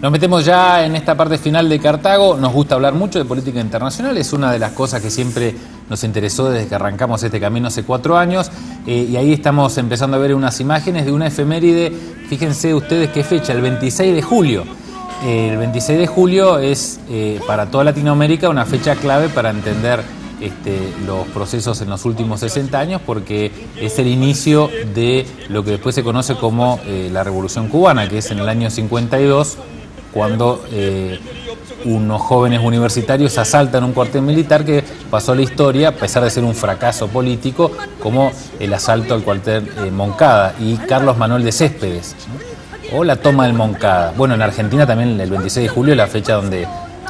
Nos metemos ya en esta parte final de Cartago. Nos gusta hablar mucho de política internacional, es una de las cosas que siempre nos interesó desde que arrancamos este camino hace 4 años. Y ahí estamos empezando a ver unas imágenes de una efeméride. Fíjense ustedes qué fecha, el 26 de julio. El 26 de julio es para toda Latinoamérica una fecha clave para entender los procesos en los últimos 60 años, porque es el inicio de lo que después se conoce como la Revolución Cubana, que es en el año 52, cuando unos jóvenes universitarios asaltan un cuartel militar que pasó a la historia, a pesar de ser un fracaso político, como el asalto al cuartel Moncada y Carlos Manuel de Céspedes, ¿no? O la toma del Moncada. Bueno, en Argentina también el 26 de julio es la fecha donde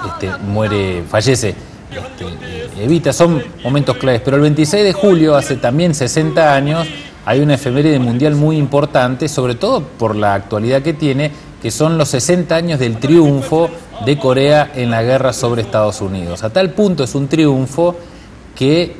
fallece Evita. Son momentos claves, pero el 26 de julio, hace también 60 años, hay una efeméride mundial muy importante, sobre todo por la actualidad que tiene, que son los 60 años del triunfo de Corea en la guerra sobre Estados Unidos. A tal punto es un triunfo que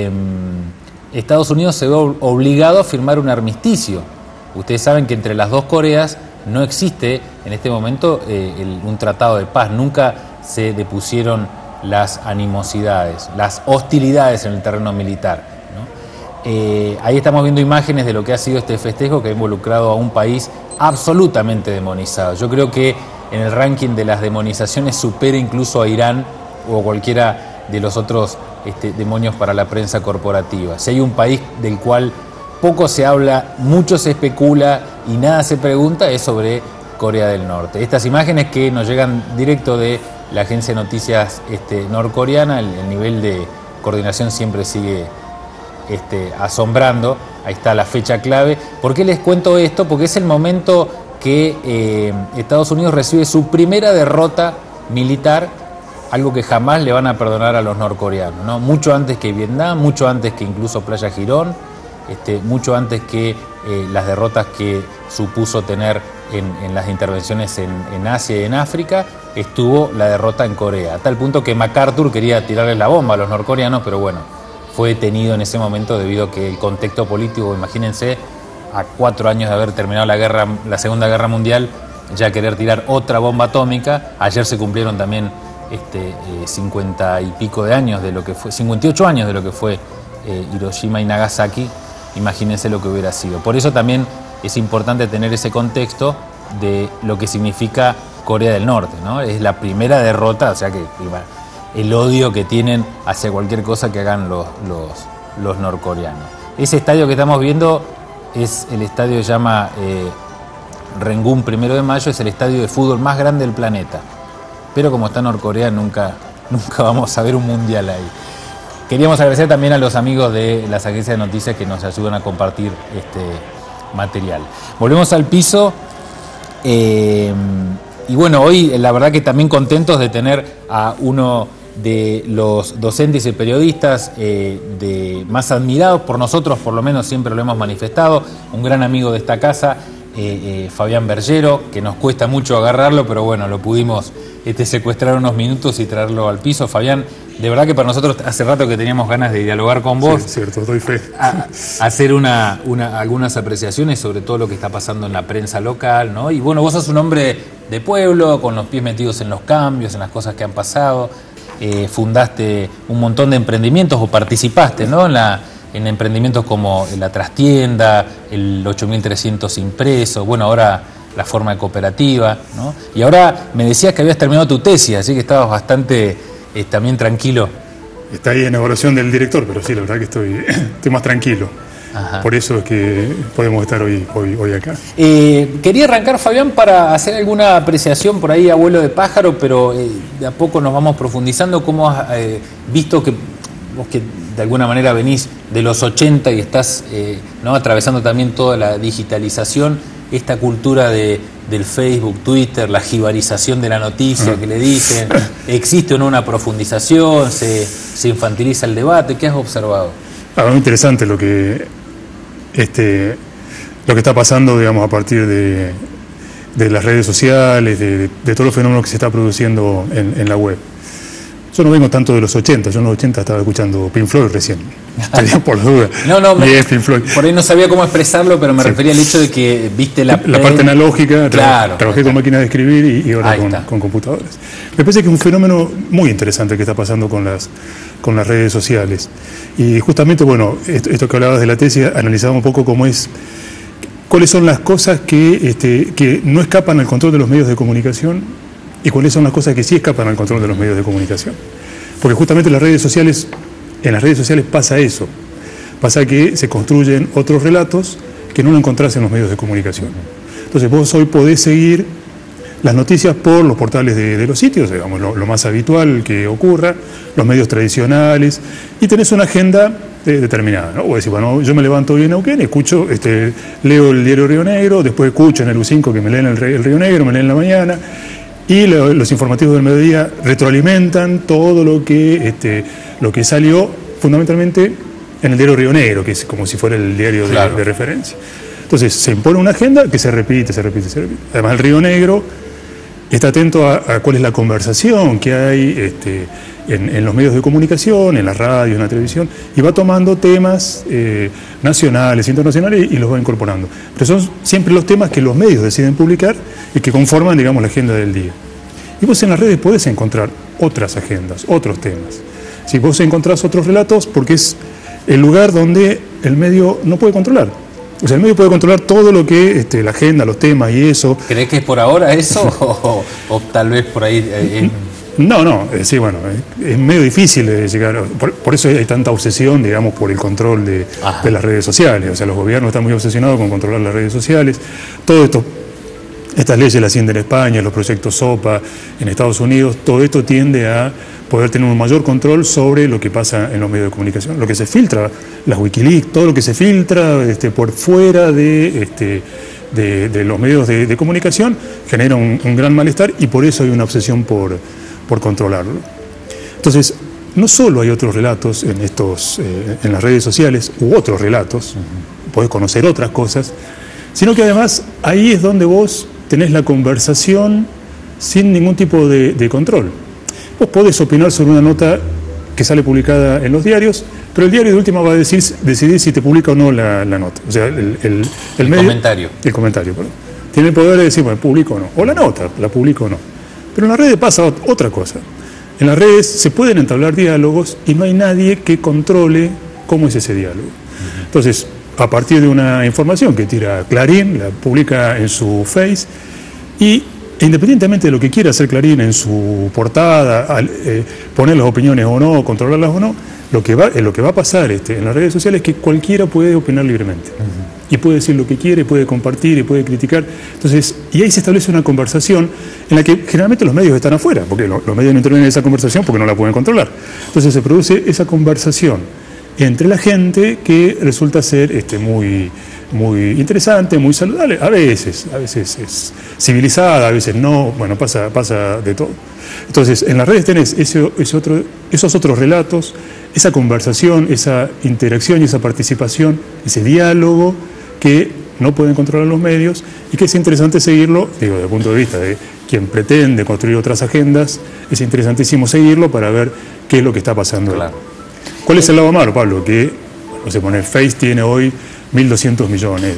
Estados Unidos se ve obligado a firmar un armisticio. Ustedes saben que entre las dos Coreas no existe en este momento un tratado de paz. Nunca se depusieron las animosidades, las hostilidades en el terreno militar, ¿no? Ahí estamos viendo imágenes de lo que ha sido este festejo, que ha involucrado a un país absolutamente demonizado. Yo creo que en el ranking de las demonizaciones supera incluso a Irán o cualquiera de los otros demonios para la prensa corporativa. Si hay un país del cual poco se habla, mucho se especula y nada se pregunta, es sobre Corea del Norte. Estas imágenes que nos llegan directo de la agencia de noticias norcoreana, el nivel de coordinación siempre sigue asombrando. Ahí está la fecha clave. ¿Por qué les cuento esto? Porque es el momento que Estados Unidos recibe su primera derrota militar, algo que jamás le van a perdonar a los norcoreanos, ¿no? Mucho antes que Vietnam, mucho antes que incluso Playa Girón, mucho antes que las derrotas que supuso tener en las intervenciones en Asia y en África, estuvo la derrota en Corea, a tal punto que MacArthur quería tirarle la bomba a los norcoreanos, pero bueno, fue detenido en ese momento debido a que el contexto político, imagínense, a 4 años de haber terminado la Segunda Guerra Mundial, ya querer tirar otra bomba atómica. Ayer se cumplieron también 50 y pico de años de lo que fue, 58 años de lo que fue Hiroshima y Nagasaki. Imagínense lo que hubiera sido. Por eso también es importante tener ese contexto de lo que significa Corea del Norte, ¿no? Es la primera derrota, o sea que el odio que tienen hacia cualquier cosa que hagan los norcoreanos. Ese estadio que estamos viendo es el estadio que se llama Rengun 1 de Mayo, es el estadio de fútbol más grande del planeta. Pero como está Norcorea, nunca vamos a ver un mundial ahí. Queríamos agradecer también a los amigos de las agencias de noticias que nos ayudan a compartir este material. Volvemos al piso. Y bueno, hoy la verdad que también contentos de tener a uno de los docentes y periodistas más admirados por nosotros, por lo menos siempre lo hemos manifestado, un gran amigo de esta casa, Fabián Bergero, que nos cuesta mucho agarrarlo, pero bueno, lo pudimos secuestrar unos minutos y traerlo al piso. Fabián, de verdad que para nosotros hace rato que teníamos ganas de dialogar con vos. Sí, cierto, doy fe. Hacer algunas apreciaciones sobre todo lo que está pasando en la prensa local, ¿no? Y bueno, vos sos un hombre de pueblo, con los pies metidos en los cambios, en las cosas que han pasado. Fundaste un montón de emprendimientos o participaste, ¿no? En emprendimientos como la Trastienda, el 8300 Impreso, bueno, ahora la forma de cooperativa, ¿no? Y ahora me decías que habías terminado tu tesis, así que estabas bastante también tranquilo. Está ahí en evaluación del director, pero sí, la verdad que estoy más tranquilo. Ajá. Por eso es que podemos estar hoy acá. Quería arrancar, Fabián, para hacer alguna apreciación por ahí, abuelo de pájaro, pero de a poco nos vamos profundizando. ¿Cómo has visto que vos, que de alguna manera venís de los 80 y estás ¿no? atravesando también toda la digitalización, esta cultura del Facebook, Twitter, la jibarización de la noticia que le dicen, ¿existe o no una profundización? ¿Se infantiliza el debate? ¿Qué has observado? Muy interesante lo que está pasando, digamos, a partir de las redes sociales, de todos los fenómenos que se está produciendo en la web. Yo no vengo tanto de los 80, yo en los 80 estaba escuchando Pink Floyd recién. Te digo por la duda. No, Pink Floyd. Por ahí no sabía cómo expresarlo, pero me refería al hecho de que viste la parte analógica, claro, trabajé con máquinas de escribir y ahora con computadoras. Me parece que es un fenómeno muy interesante que está pasando con las redes sociales. Y justamente, bueno, esto que hablabas de la tesis, analizaba un poco cuáles son las cosas que no escapan al control de los medios de comunicación y cuáles son las cosas que sí escapan al control de los medios de comunicación. Porque justamente en las redes sociales pasa eso. Pasa que se construyen otros relatos que no lo encontrás en los medios de comunicación. Entonces vos hoy podés seguir las noticias por los portales de los sitios, digamos, lo más habitual que ocurra, los medios tradicionales, y tenés una agenda determinada, ¿no? Vos decís, bueno, yo me levanto hoy en Neuquén, escucho, leo el diario Río Negro, después escucho en el U5 que me leen el Río Negro, me leen en la mañana, y los informativos del mediodía retroalimentan todo lo que salió fundamentalmente en el diario Río Negro, que es como si fuera el diario de referencia. Entonces se impone una agenda que se repite. Además el Río Negro está atento a cuál es la conversación que hay en los medios de comunicación, en la radio, en la televisión, y va tomando temas nacionales, internacionales, y los va incorporando. Pero son siempre los temas que los medios deciden publicar y que conforman, digamos, la agenda del día. Y vos en las redes podés encontrar otras agendas, otros temas. Si vos encontrás otros relatos, porque es el lugar donde el medio no puede controlar. O sea, el medio puede controlar todo lo que la agenda, los temas y eso. ¿Crees que es por ahora eso o tal vez por ahí? No, sí, bueno, es medio difícil de llegar. Por eso hay tanta obsesión, digamos, por el control de las redes sociales. O sea, los gobiernos están muy obsesionados con controlar las redes sociales. Todo esto, estas leyes las tienen en España, los proyectos SOPA en Estados Unidos, todo esto tiende a poder tener un mayor control sobre lo que pasa en los medios de comunicación. Lo que se filtra, las Wikileaks, todo lo que se filtra por fuera de los medios de comunicación genera un gran malestar y por eso hay una obsesión por controlarlo. Entonces, no solo hay otros relatos en las redes sociales, u otros relatos, podés conocer otras cosas, sino que además ahí es donde vos tenés la conversación sin ningún tipo de control. Vos podés opinar sobre una nota que sale publicada en los diarios, pero el diario de última va a decidir si te publica o no la nota. O sea, el medio, comentario. El comentario, perdón. Tiene el poder de decir, bueno, publico o no. O la nota, la publico o no. Pero en las redes pasa otra cosa. En las redes se pueden entablar diálogos y no hay nadie que controle cómo es ese diálogo. Entonces, a partir de una información que tira Clarín, la publica en su Face, y independientemente de lo que quiera hacer Clarín en su portada, poner las opiniones o no, controlarlas o no, lo que va a pasar en las redes sociales es que cualquiera puede opinar libremente. Y puede decir lo que quiere, puede compartir y puede criticar. Entonces, y ahí se establece una conversación en la que generalmente los medios están afuera, porque los medios no intervienen en esa conversación porque no la pueden controlar. Entonces se produce esa conversación entre la gente que resulta ser muy interesante, muy saludable, a veces es civilizada, a veces no, bueno, pasa de todo. Entonces, en las redes tenés esos otros relatos, esa conversación, esa interacción y esa participación, ese diálogo que no pueden controlar los medios y que es interesante seguirlo, digo, desde el punto de vista de quien pretende construir otras agendas, es interesantísimo seguirlo para ver qué es lo que está pasando. Claro. ¿Cuál es el lado malo, Pablo? Que, no sé, Face tiene hoy 1.200 millones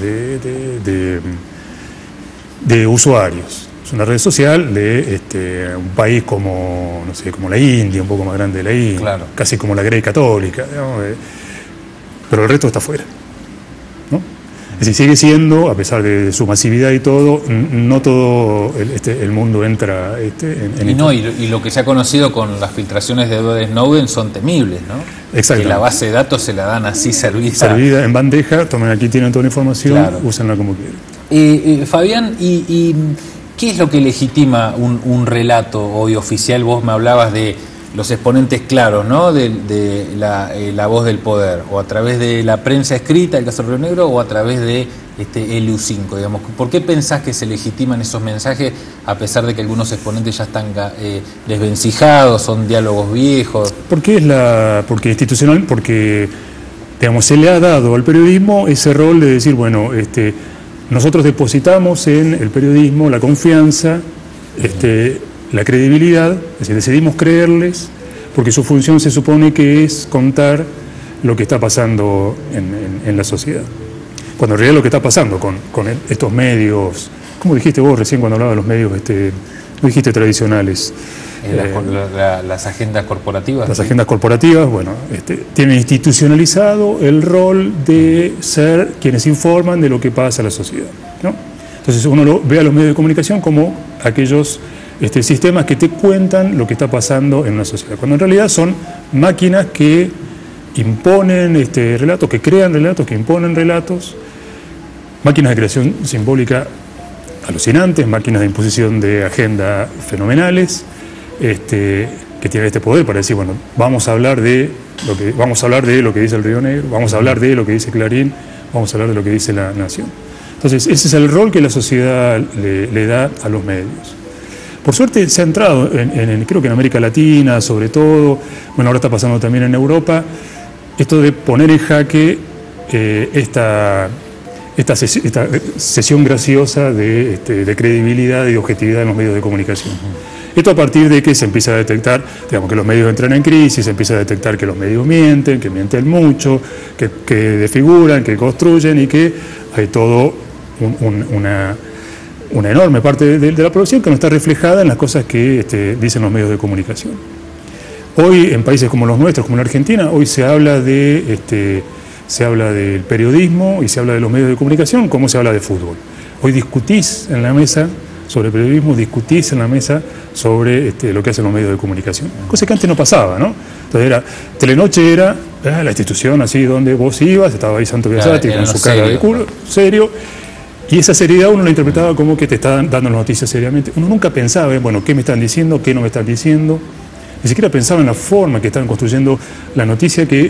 de usuarios. Es una red social de un país como la India, un poco más grande de la India, claro, casi como la Grey Católica, digamos, pero el resto está fuera, ¿no? Es decir, sigue siendo, a pesar de su masividad y todo, no todo el mundo entra y lo que se ha conocido con las filtraciones de Edward Snowden son temibles, ¿no? Exacto. Que la base de datos se la dan así servida. Servida en bandeja, tomen aquí, tienen toda la información, claro, úsenla como quieran. Fabián, ¿y qué es lo que legitima un relato hoy oficial? Vos me hablabas de los exponentes claros, ¿no? De la voz del poder, o a través de la prensa escrita, el caso Río Negro, o a través de el U5, digamos. ¿Por qué pensás que se legitiman esos mensajes a pesar de que algunos exponentes ya están desvencijados, son diálogos viejos? Porque institucional, porque digamos, se le ha dado al periodismo ese rol de decir, bueno, nosotros depositamos en el periodismo la confianza, la credibilidad, es decir, decidimos creerles porque su función se supone que es contar lo que está pasando en la sociedad. Cuando en realidad lo que está pasando con estos medios, como dijiste vos recién cuando hablabas de los medios, no dijiste tradicionales. Las agendas corporativas. Las agendas corporativas, bueno, tienen institucionalizado el rol de ser quienes informan de lo que pasa en la sociedad, ¿no? Entonces uno ve a los medios de comunicación como aquellos sistemas que te cuentan lo que está pasando en una sociedad, cuando en realidad son máquinas que imponen relatos, que crean relatos, que imponen relatos, máquinas de creación simbólica alucinantes, máquinas de imposición de agenda fenomenales, que tienen este poder para decir, bueno, vamos a hablar de lo que dice el Río Negro, vamos a hablar de lo que dice Clarín, vamos a hablar de lo que dice La Nación. Entonces, ese es el rol que la sociedad le da a los medios. Por suerte se ha entrado, creo que en América Latina, sobre todo, bueno, ahora está pasando también en Europa, esto de poner en jaque esta sesión graciosa de credibilidad y de objetividad en los medios de comunicación. Esto a partir de que se empieza a detectar, digamos, que los medios entran en crisis, se empieza a detectar que los medios mienten, que mienten mucho, que desfiguran, que construyen y que hay todo una enorme parte de la producción que no está reflejada en las cosas que dicen los medios de comunicación. Hoy, en países como los nuestros, como la Argentina, hoy se habla del periodismo y se habla de los medios de comunicación como se habla de fútbol. Hoy discutís en la mesa sobre periodismo, discutís en la mesa sobre lo que hacen los medios de comunicación. Cosa que antes no pasaba, ¿no? Entonces Telenoche era la institución así donde vos ibas, estaba ahí Santo Biasati con su cara de culo, serio, y esa seriedad uno la interpretaba como que te estaban dando las noticias seriamente. Uno nunca pensaba, bueno, ¿qué me están diciendo? ¿Qué no me están diciendo? Ni siquiera pensaba en la forma que estaban construyendo la noticia, que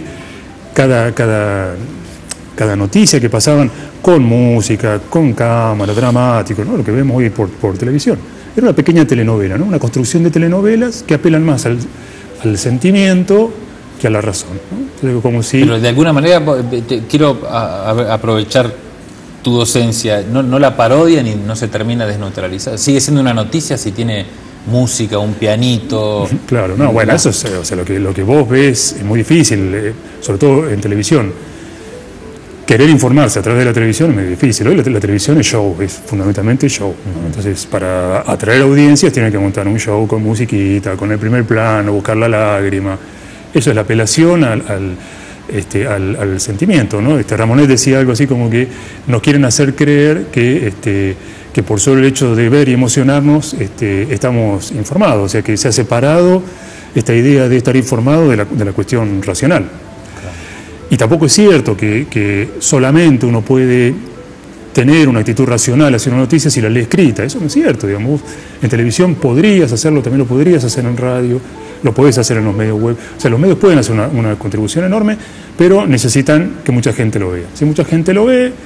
cada noticia que pasaban con música, con cámara, dramático, ¿no? Lo que vemos hoy por televisión. Era una pequeña telenovela, ¿no? Una construcción de telenovelas que apelan más al sentimiento que a la razón, ¿no? Entonces, como si... Pero de alguna manera quiero aprovechar tu docencia, no la parodian y no se termina desneutralizada. Sigue siendo una noticia si tiene música, un pianito. Claro, no, bueno, eso es, o sea, lo que vos ves es muy difícil, sobre todo en televisión. Querer informarse a través de la televisión es muy difícil. Hoy la televisión es show, es fundamentalmente show, ¿no? Entonces, para atraer audiencias tienen que montar un show con musiquita, con el primer plano, buscar la lágrima. Eso es la apelación al sentimiento, ¿no? Ramonet decía algo así como que nos quieren hacer creer que por solo el hecho de ver y emocionarnos estamos informados, o sea que se ha separado esta idea de estar informado de la cuestión racional. Y tampoco es cierto que solamente uno puede tener una actitud racional hacia una noticia si la lee escrita. Eso no es cierto, digamos. En televisión podrías hacerlo, también lo podrías hacer en radio, lo podés hacer en los medios web. O sea, los medios pueden hacer una contribución enorme, pero necesitan que mucha gente lo vea. Si mucha gente lo ve,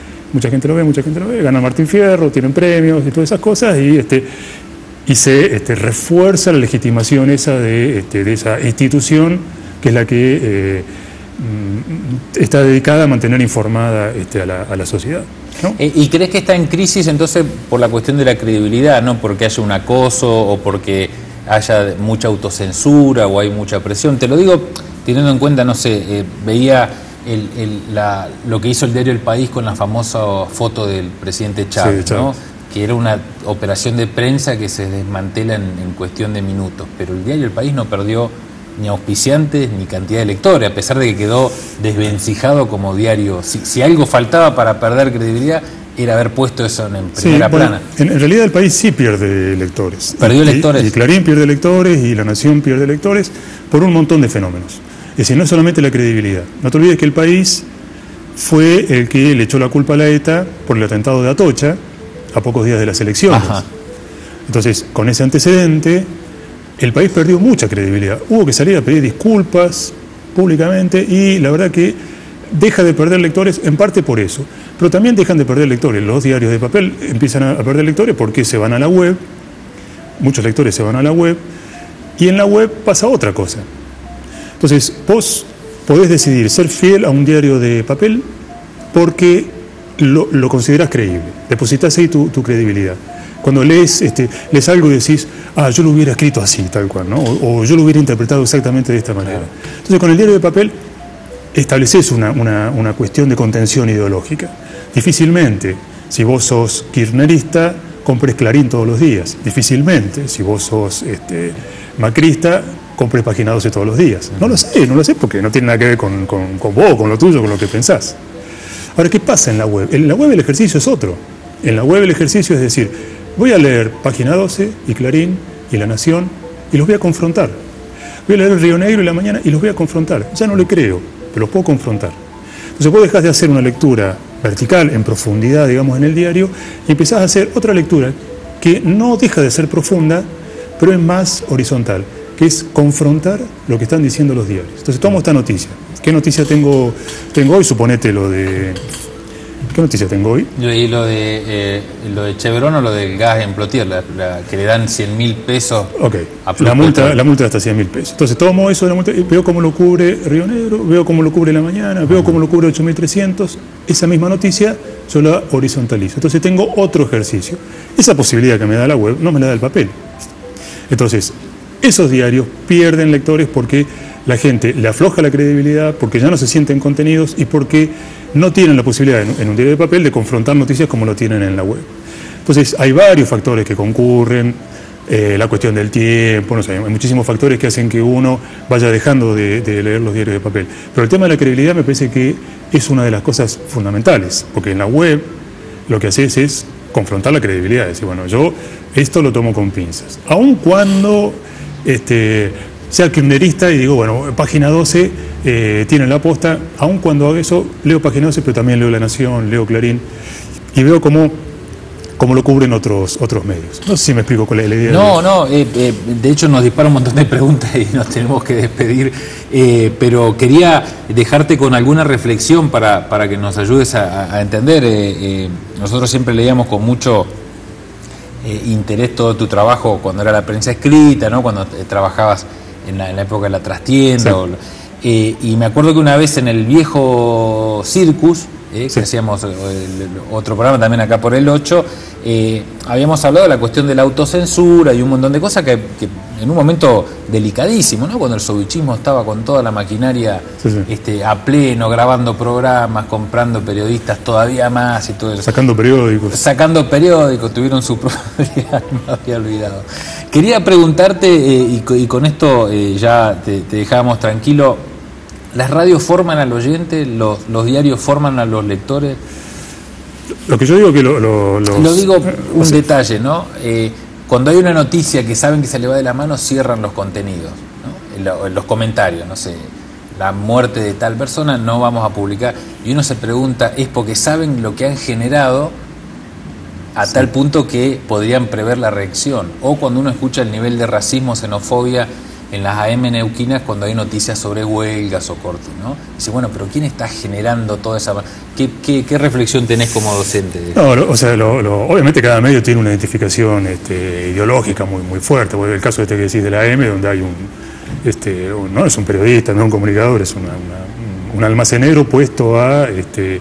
gana Martín Fierro, tienen premios y todas esas cosas, y se refuerza la legitimación esa de esa institución que es la que está dedicada a mantener informada a la sociedad, ¿no? ¿Y crees que está en crisis entonces por la cuestión de la credibilidad, no porque haya un acoso o porque haya mucha autocensura o hay mucha presión? Te lo digo teniendo en cuenta, no sé, veía lo que hizo el diario El País con la famosa foto del presidente Chávez, sí, ¿no? Que era una operación de prensa que se desmantela en cuestión de minutos, pero el diario El País no perdió ni auspiciantes ni cantidad de lectores, a pesar de que quedó desvencijado como diario. Si algo faltaba para perder credibilidad era haber puesto eso en primera plana. En realidad El País sí pierde lectores. ¿Perdió lectores? Y Clarín pierde lectores y La Nación pierde lectores por un montón de fenómenos. Es decir, no es solamente la credibilidad. No te olvides que El País fue el que le echó la culpa a la ETA por el atentado de Atocha a pocos días de las elecciones. Ajá. Entonces, con ese antecedente, El País perdió mucha credibilidad. Hubo que salir a pedir disculpas públicamente y la verdad que deja de perder lectores en parte por eso. Pero también dejan de perder lectores. Los diarios de papel empiezan a perder lectores porque se van a la web. Muchos lectores se van a la web. Y en la web pasa otra cosa. Entonces, vos podés decidir ser fiel a un diario de papel porque lo considerás creíble. Depositas ahí tu credibilidad. cuando lees algo y decís, yo lo hubiera escrito así, tal cual, ¿no? O yo lo hubiera interpretado exactamente de esta manera. Entonces, con el diario de papel estableces una cuestión de contención ideológica. Difícilmente, si vos sos kirchnerista, compres Clarín todos los días. Difícilmente, si vos sos macrista, compres Página 12 todos los días. No lo sé porque no tiene nada que ver con vos, con lo tuyo, con lo que pensás. Ahora, ¿qué pasa en la web? En la web el ejercicio es otro. En la web el ejercicio es decir, voy a leer Página 12 y Clarín y La Nación y los voy a confrontar. Voy a leer el Río Negro y La Mañana y los voy a confrontar. Ya no le creo, pero los puedo confrontar. Entonces vos dejás de hacer una lectura vertical, en profundidad, digamos, en el diario, y empezás a hacer otra lectura que no deja de ser profunda, pero es más horizontal, que es confrontar lo que están diciendo los diarios. Entonces tomo esta noticia. ¿Qué noticia tengo hoy? Suponete lo de... ¿Qué noticia tengo hoy? Y lo de Chevron o lo del gas en Plotier, que le dan 100.000 pesos. Ok, la multa de hasta 100.000 pesos. Entonces tomo eso de la multa, veo cómo lo cubre Río Negro, veo cómo lo cubre La Mañana, veo cómo lo cubre 8.300. Esa misma noticia yo la horizontalizo. Entonces tengo otro ejercicio. Esa posibilidad que me da la web no me la da el papel. Entonces, esos diarios pierden lectores porque la gente le afloja la credibilidad, porque ya no se sienten contenidos y porque no tienen la posibilidad en un diario de papel de confrontar noticias como lo tienen en la web. Entonces hay varios factores que concurren, la cuestión del tiempo, no sé, hay muchísimos factores que hacen que uno vaya dejando de leer los diarios de papel. Pero el tema de la credibilidad me parece que es una de las cosas fundamentales, porque en la web lo que haces es confrontar la credibilidad, decir, bueno, yo esto lo tomo con pinzas. Aun cuando sea kirchnerista y digo, bueno, Página 12 tiene la posta, aun cuando hago eso, leo Página 12, pero también leo La Nación, leo Clarín, y veo cómo lo cubren otros medios. No sé si me explico cuál es la idea. No, de hecho nos dispara un montón de preguntas y nos tenemos que despedir, pero quería dejarte con alguna reflexión para que nos ayudes a entender. Nosotros siempre leíamos con mucho interés todo tu trabajo cuando era la prensa escrita, ¿no? Cuando trabajabas en la época de la trastienda. Sí. Y me acuerdo que una vez en el viejo Circus, que hacíamos otro programa también acá por el 8, habíamos hablado de la cuestión de la autocensura y un montón de cosas que en un momento delicadísimo, ¿no? Cuando el sovichismo estaba con toda la maquinaria a pleno, grabando programas, comprando periodistas todavía más y todo eso. Sacando periódicos, tuvieron su propia, me había olvidado. Quería preguntarte, y con esto ya te dejábamos tranquilo, ¿las radios forman al oyente? ¿Los diarios forman a los lectores? Lo que yo digo que Lo digo un detalle, ¿no? Cuando hay una noticia que saben que se le va de la mano, cierran los contenidos, ¿no? En los comentarios, no sé, la muerte de tal persona no vamos a publicar. Y uno se pregunta, ¿es porque saben lo que han generado a tal punto que podrían prever la reacción? O cuando uno escucha el nivel de racismo, xenofobia en las AM neuquinas cuando hay noticias sobre huelgas o cortes, ¿no? Dice, bueno, pero ¿quién está generando toda esa...? ¿Qué reflexión tenés como docente? No, obviamente cada medio tiene una identificación ideológica muy fuerte. Bueno, el caso que decís de la AM, donde hay no es un periodista, no es un comunicador, es un almacenero puesto a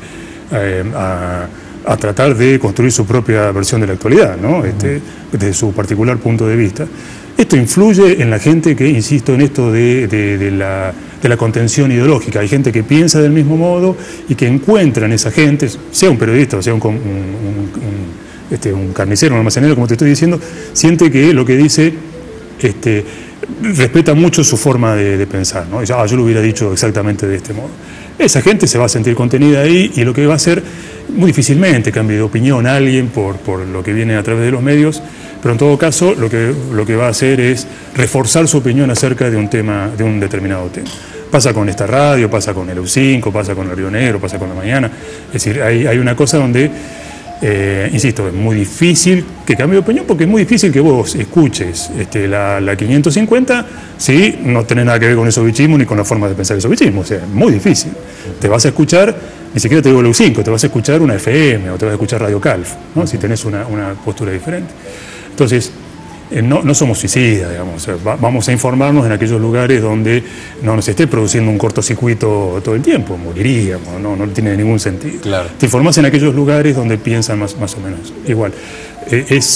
tratar de construir su propia versión de la actualidad, ¿no? Desde su particular punto de vista. Esto influye en la gente que, insisto, en esto de la contención ideológica. Hay gente que piensa del mismo modo y que encuentra en esa gente, sea un periodista o sea un carnicero, un almacenero, como te estoy diciendo, siente que lo que dice respeta mucho su forma de pensar, ¿no? Yo lo hubiera dicho exactamente de este modo. Esa gente se va a sentir contenida ahí y lo que va a hacer, muy difícilmente cambie de opinión a alguien por lo que viene a través de los medios, pero en todo caso lo que va a hacer es reforzar su opinión acerca de un tema, de un determinado tema. Pasa con esta radio, pasa con el EU5, pasa con el Río Negro, pasa con La Mañana. Es decir, hay una cosa donde, insisto, es muy difícil que cambie de opinión, porque es muy difícil que vos escuches la 550 si no tenés nada que ver con el sovichismo ni con la forma de pensar el sovichismo. O sea, es muy difícil. Te vas a escuchar, ni siquiera te digo el EU5, te vas a escuchar una FM o te vas a escuchar Radio Calf, ¿no? Si tenés una postura diferente. Entonces, no somos suicidas, digamos. Vamos a informarnos en aquellos lugares donde no nos esté produciendo un cortocircuito todo el tiempo, moriríamos, no tiene ningún sentido. Claro. Te informás en aquellos lugares donde piensan más o menos igual.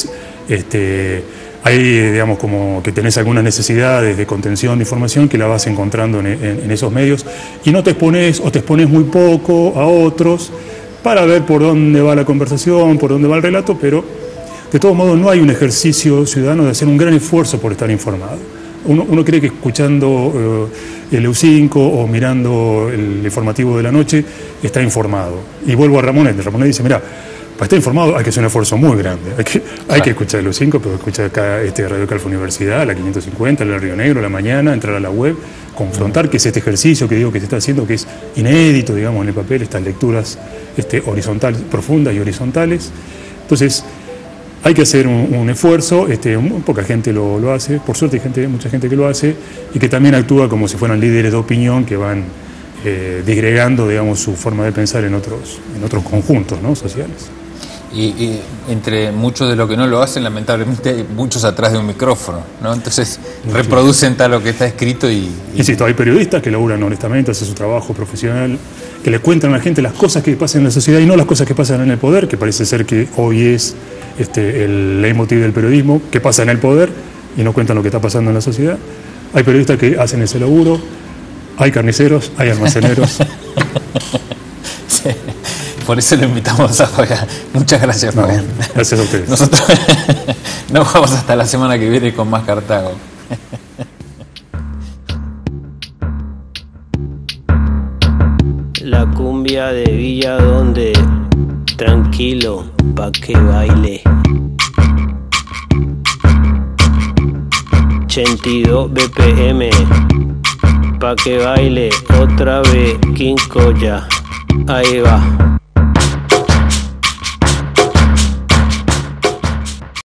Hay, digamos, como que tenés algunas necesidades de contención de información que la vas encontrando en esos medios y no te expones o te expones muy poco a otros para ver por dónde va la conversación, por dónde va el relato, pero de todos modos no hay un ejercicio ciudadano de hacer un gran esfuerzo por estar informado. Uno cree que escuchando el EU5 o mirando el informativo de la noche está informado. Y vuelvo a Ramonet. Ramonet dice, mira, para estar informado hay que hacer un esfuerzo muy grande. Hay que escuchar el EU5, pero escuchar acá Radio Calfa Universidad, la 550, la Río Negro, la mañana, entrar a la web, confrontar que es este ejercicio que digo que se está haciendo, que es inédito, digamos, en el papel, estas lecturas horizontales, profundas y horizontales. Entonces, hay que hacer un esfuerzo, poca gente lo hace, por suerte hay mucha gente que lo hace y que también actúa como si fueran líderes de opinión que van disgregando, digamos, su forma de pensar en otros conjuntos, ¿no?, sociales. Y entre muchos de los que no lo hacen, lamentablemente hay muchos atrás de un micrófono, ¿no? Entonces reproducen tal lo que está escrito y... Insisto, hay periodistas que laburan honestamente, hacen su trabajo profesional, que le cuentan a la gente las cosas que pasan en la sociedad y no las cosas que pasan en el poder, que parece ser que hoy es el leitmotiv del periodismo, que pasa en el poder y no cuentan lo que está pasando en la sociedad. Hay periodistas que hacen ese laburo, hay carniceros, hay almaceneros. Sí. Por eso lo invitamos a Fabián. Muchas gracias, Fabián. Gracias a ustedes. Nosotros nos vamos hasta la semana que viene con más Cartago. La cumbia de Villa Donde, tranquilo, pa' que baile. 82 BPM, pa' que baile otra vez, Quincoya. Ahí va.